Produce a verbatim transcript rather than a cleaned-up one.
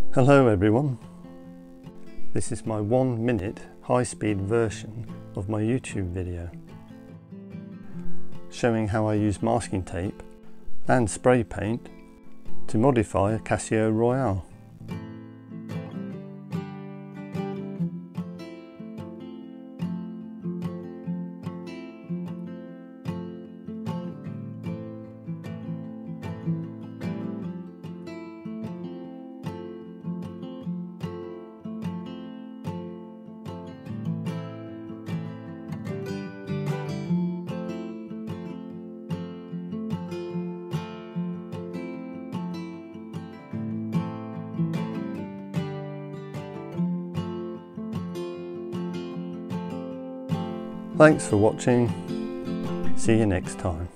Hello everyone, this is my one minute high-speed version of my YouTube video showing how I use masking tape and spray paint to modify a Casio Royale. Thanks for watching. See you next time.